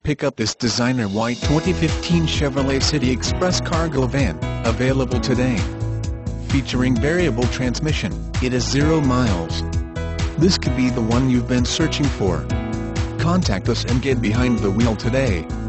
Pick up this designer white 2015 Chevrolet City Express cargo van, available today. Featuring variable transmission, it is 0 miles. This could be the one you've been searching for. Contact us and get behind the wheel today.